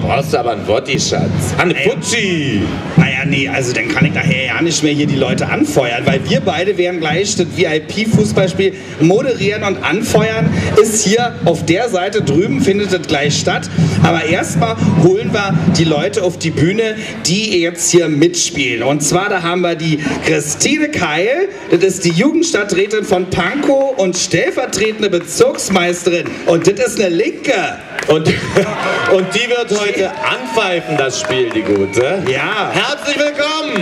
brauchst du aber einen Woddy, Schatz. Eine Putschi. Naja, nee, also dann kann ich nachher ja nicht mehr hier die Leute anfeuern, weil wir beide werden gleich das VIP-Fußballspiel moderieren und anfeuern. Ist hier auf der Seite drüben, findet das gleich statt. Aber erstmal holen wir die Leute auf die Bühne, die jetzt hier mitspielen. Und zwar, da haben wir die Christine Keil, das ist die Jugendstadträtin von Pankow und stellvertretende Bezirksmeisterin. Und das ist eine Linke. Und die wird heute anpfeifen, das Spiel, die Gute. Ja. Herzlich willkommen!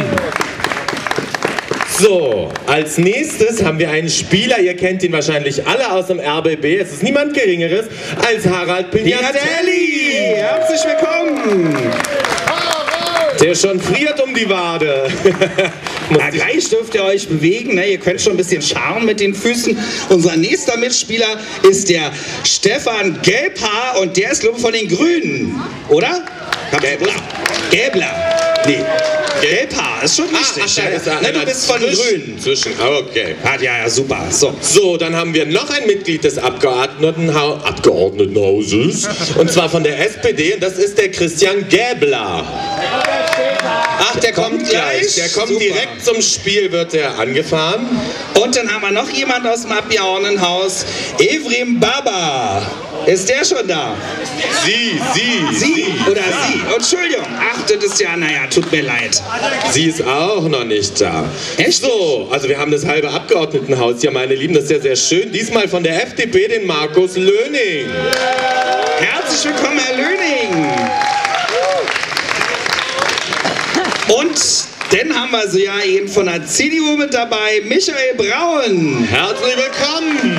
So, als nächstes haben wir einen Spieler, ihr kennt ihn wahrscheinlich alle aus dem RBB. Es ist niemand Geringeres als Harald Pignatelli. Herzlich willkommen! Der schon friert um die Wade. Ja, gleich dürft ihr euch bewegen, ne? Ihr könnt schon ein bisschen scharren mit den Füßen. Unser nächster Mitspieler ist der Stefan Gelbhaar und der ist, glaube ich, von den Grünen, oder? Gäbler. Nee, Gelbhaar, ist schon richtig. Ne, du bist von den Grünen. Okay. Ja, super. So, dann haben wir noch ein Mitglied des Abgeordnetenhauses. Und zwar von der SPD und das ist der Christian Gäbler. Ach, der kommt gleich. Der kommt direkt zum Spiel, wird er angefahren. Und dann haben wir noch jemand aus dem Abgeordnetenhaus. Evrim Baba. Ist der schon da? Sie. Entschuldigung. Ach, das ist ja, naja, tut mir leid. Sie ist auch noch nicht da. Echt? So, also wir haben das halbe Abgeordnetenhaus hier, meine Lieben. Das ist ja sehr schön. Diesmal von der FDP, den Markus Löning. Herzlich willkommen, Herr Löning. Und dann haben wir so ja eben von der CDU mit dabei, Michael Braun. Herzlich willkommen.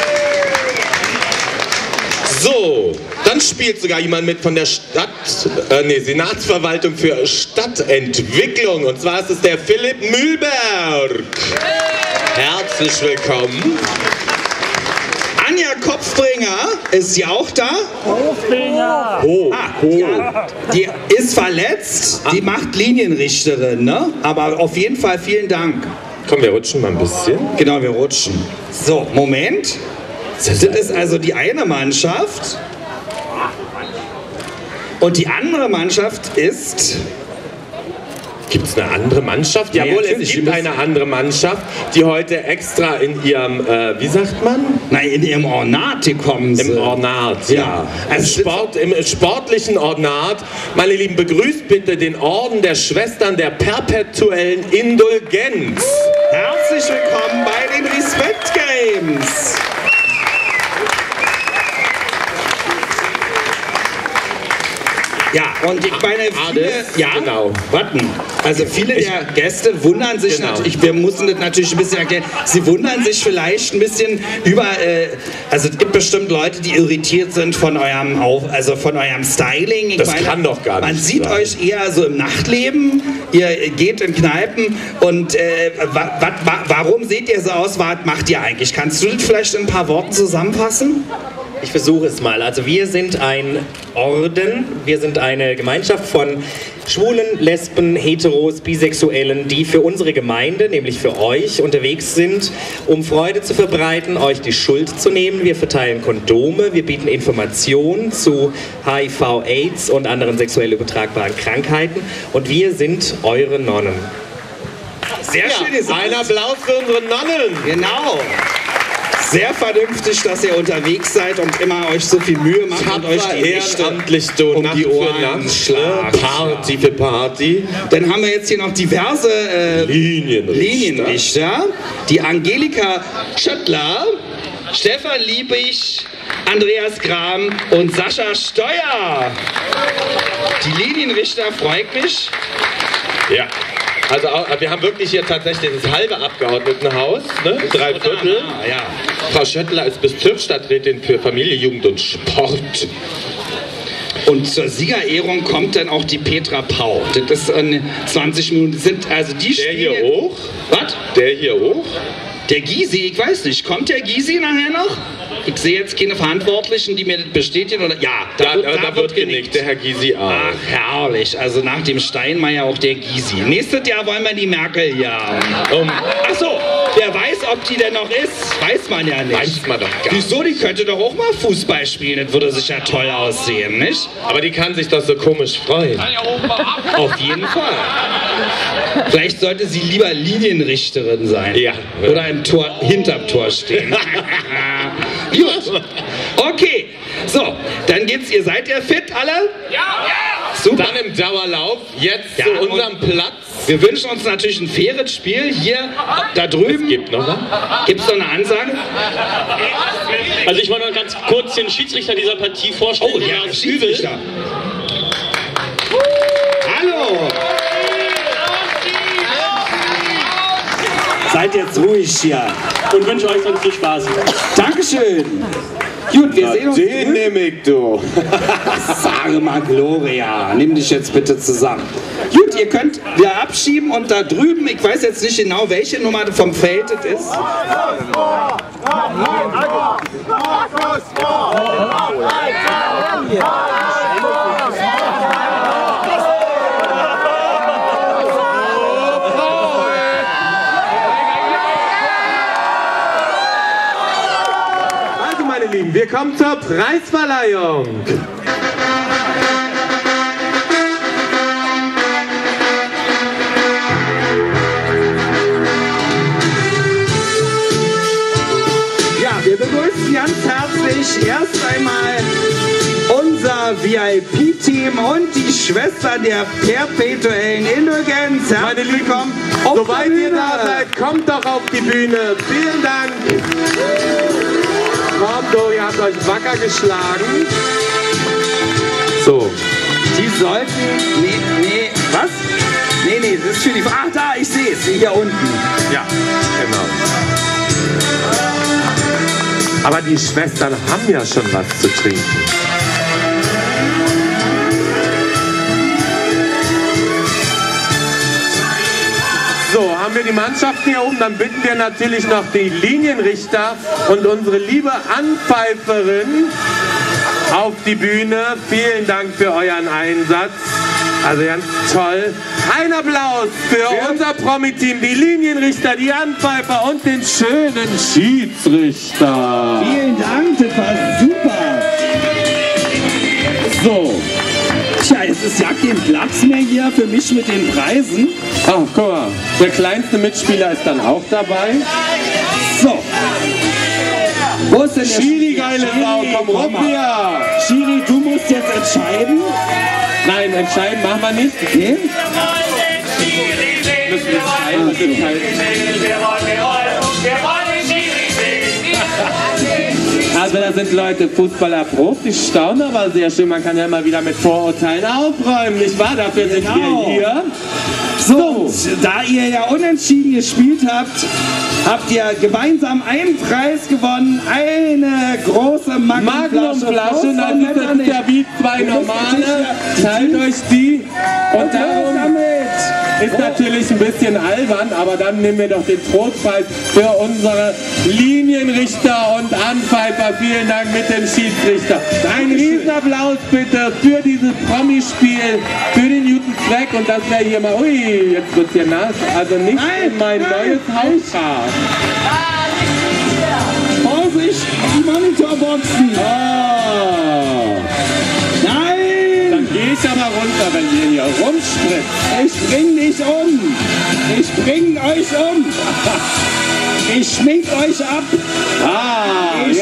So, dann spielt sogar jemand mit von der Senatsverwaltung für Stadtentwicklung. Und zwar ist es der Philipp Mühlberg. Herzlich willkommen. Anja Kopfbringer, ist sie auch da? Kopfbringer! Die ist verletzt, die macht Linienrichterin, ne? Aber auf jeden Fall vielen Dank. Komm, wir rutschen mal ein bisschen. Genau, wir rutschen. So, Moment. Das ist also die eine Mannschaft. Und die andere Mannschaft ist... Gibt es eine andere Mannschaft? Jawohl, es gibt eine andere Mannschaft, die heute extra in ihrem, wie sagt man? Nein, in ihrem Ornat gekommen sind. Im Ornat, ja. Also im sportlichen Ornat. Meine Lieben, begrüßt bitte den Orden der Schwestern der perpetuellen Indulgenz. Herzlich willkommen bei den Respect Games. Ja, und ich meine, viele der Gäste wundern sich natürlich, wir mussten das natürlich ein bisschen erklären, sie wundern sich vielleicht ein bisschen über, also es gibt bestimmt Leute, die irritiert sind von eurem Styling. Das kann doch gar nicht Man sieht euch eher so im Nachtleben, ihr geht in Kneipen und warum seht ihr so aus, was macht ihr eigentlich? Kannst du das vielleicht in ein paar Worten zusammenfassen? Ich versuche es mal. Also wir sind ein Orden, wir sind eine Gemeinschaft von Schwulen, Lesben, Heteros, Bisexuellen, die für unsere Gemeinde, nämlich für euch, unterwegs sind, um Freude zu verbreiten, euch die Schuld zu nehmen. Wir verteilen Kondome, wir bieten Informationen zu HIV, AIDS und anderen sexuell übertragbaren Krankheiten und wir sind eure Nonnen. Sehr schön gesagt. Ein Applaus für unsere Nonnen. Genau. Sehr vernünftig, dass ihr unterwegs seid und immer euch so viel Mühe macht und euch die ehrenamtlich um die Ohren schlagt. Party für Party. Dann haben wir jetzt hier noch diverse Linienrichter. Die Angelika Schöttler, Stefan Liebig, Andreas Gram und Sascha Steuer. Die Linienrichter, freut mich. Ja. Also wir haben wirklich hier tatsächlich das halbe Abgeordnetenhaus, ne? 3/4. Ja. Frau Schöttler ist Bezirksstadträtin für Familie, Jugend und Sport. Und zur Siegerehrung kommt dann auch die Petra Pau. Das ist 20 Minuten. Sind also die Der hier hoch? Was? Der hier hoch? Der Gysi, ich weiß nicht. Kommt der Gysi nachher noch? Ich sehe jetzt keine Verantwortlichen, die mir das bestätigen. Oder? Ja, da wird genickt. Der Herr Gysi auch. Ach, herrlich. Also nach dem Steinmeier auch der Gysi. Nächstes Jahr wollen wir die Merkel ja. Ach so. Wer weiß, ob die denn noch ist, weiß man ja nicht. Weiß man doch gar nicht. Wieso, die könnte doch auch mal Fußball spielen, das würde sicher toll aussehen, nicht? Aber die kann sich doch so komisch freuen. Auf jeden Fall. Vielleicht sollte sie lieber Linienrichterin sein. Ja. Oder im Tor, hinterm Tor stehen. Gut. Okay. So, dann geht's. Ihr seid ja fit alle? Ja. Super. Dann im Dauerlauf, jetzt Ja, zu unserem Platz. Wir wünschen uns natürlich ein faires Spiel. Hier, da drüben. Es gibt noch was? Gibt's noch eine Ansage? Also ich wollte noch ganz kurz den Schiedsrichter dieser Partie vorstellen. Oh, ja, Lars Schiedsrichter. Hallo. Seid jetzt ruhig hier. Und wünsche euch sonst viel Spaß. Dankeschön. Gut, wir sehen uns. Den nehme ich, du. Sage mal, Gloria, nimm dich jetzt bitte zusammen. Gut, ihr könnt wieder abschieben und da drüben, ich weiß jetzt nicht genau, welche Nummer vom Feld es ist. Also meine Lieben, wir kommen zur Preisverleihung. Ja, wir begrüßen ganz herzlich erst einmal unser VIP-Team und die Schwester der perpetuellen Indulgenz. Herzlich willkommen. Soweit ihr da seid, kommt doch auf die Bühne. Vielen Dank. Kommt, so, ihr habt euch wacker geschlagen. So. Die sollten... Nee, was? Nee, das ist für die... Ach, da, ich sehe es, hier unten. Ja, genau. Aber die Schwestern haben ja schon was zu trinken. So, haben wir die Mannschaften hier oben, dann bitten wir natürlich noch die Linienrichter und unsere liebe Anpfeiferin auf die Bühne. Vielen Dank für euren Einsatz. Also ganz toll. Ein Applaus für unser Promi-Team, die Linienrichter, die Anpfeifer und den schönen Schiedsrichter. Vielen Dank, das war super. So. Tja, es ist ja kein Platz mehr hier für mich mit den Preisen. Ach, guck mal, der kleinste Mitspieler ist dann auch dabei. So. Wo ist denn der Schiri, geile Sau, komm rum hier. Schiri, du musst jetzt entscheiden. Nein, entscheiden machen wir nicht. Okay? Müssen wir entscheiden. Also da sind Leute Fußballer Profis, die staunen aber sehr schön. Man kann ja immer wieder mit Vorurteilen aufräumen, nicht wahr? Dafür sind wir hier. So, da ihr ja unentschieden gespielt habt, habt ihr gemeinsam einen Preis gewonnen. Eine große Magnumflasche, dann ist das ja wie zwei normale. Teilt euch die und darum ist natürlich ein bisschen albern, aber dann nehmen wir doch den Trostpreis für unsere Linienrichter und Anpfeifer. Vielen Dank mit dem Schiedsrichter. Ein Riesenapplaus bitte für dieses Promispiel, für den Newton Zweck und das wäre hier mal, ui, jetzt wird's hier nass, also nicht in mein neues Haushaar. Vorsicht, die Monitorboxen. Oh. Nein! Dann gehe ich aber runter, wenn ihr hier rumspritzt. Ich bring dich um. Ich bring euch um. Ich schmink euch ab. Ah, Ich